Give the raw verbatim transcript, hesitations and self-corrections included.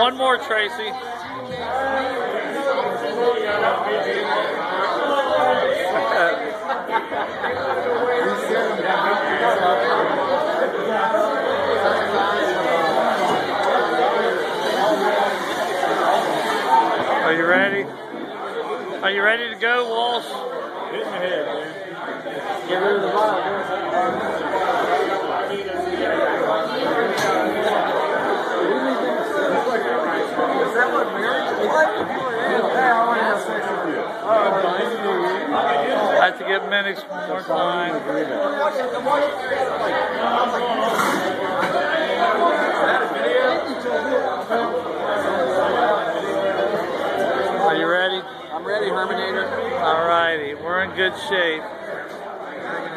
One more, Tracy. Are you ready? Are you ready to go, Walsh? Hit my head, man. Get rid of the bottle. Is that what marriage is like? I have to get minutes one more time. Are you ready? I'm ready, Herminator. All righty, we're in good shape.